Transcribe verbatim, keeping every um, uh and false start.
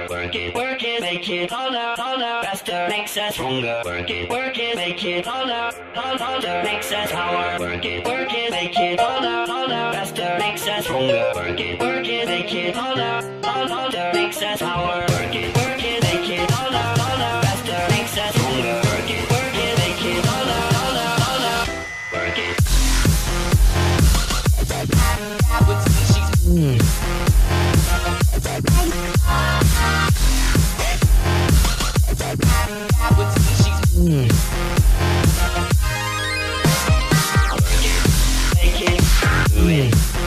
stronger. Work it, work it, make it harder, harder, faster, makes us stronger. Work it, work it, make it harder, harder, harder, makes us power. Work it, work it, make it harder, harder, faster, makes us stronger. Work it, work it, make it harder, harder, harder, makes us power. Work it, work it, make it harder, harder, faster, makes us stronger. Work it, work it, make it harder, harder, harder, work it. Mm. Mm. Make it, make it, do it.